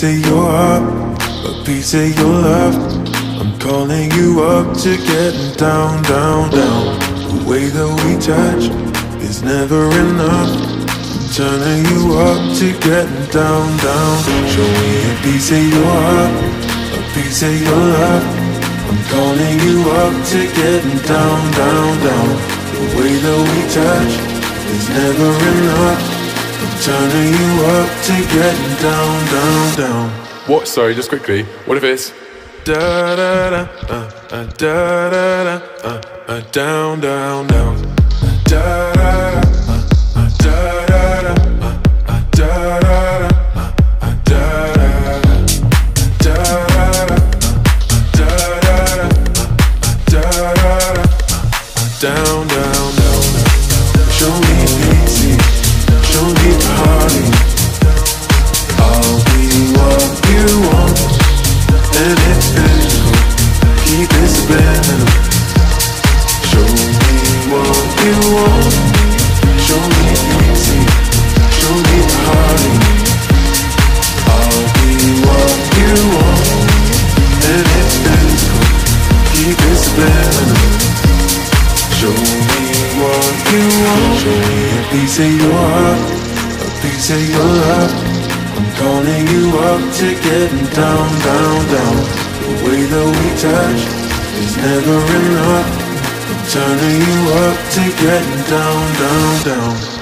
of your heart, a piece of your love. I'm calling you up to getting down, down, down. The way that we touch is never enough. I'm turning you up to getting down, down. Show me a piece of your heart, a piece of your love. I'm calling you up to getting down, down, down. The way that we touch is never enough. I'm turning you up to getting down, down, down. What? Sorry, just quickly. What if it's Da da da, da da da, down, down, down. Da da da, da da da, da da da, da da da, down, down, down. Show me easy, show me party. I'll be what you want, and it's physical. Keep it subliminal. Show me what you want. Show me easy, show me party. I'll be what you want, and it's physical. Keep it subliminal. Show me what you want. Show me a piece of your heart, a piece of your love. I'm calling you up to getting down, down, down. The way that we touch is never enough. I'm turning you up to getting down, down, down.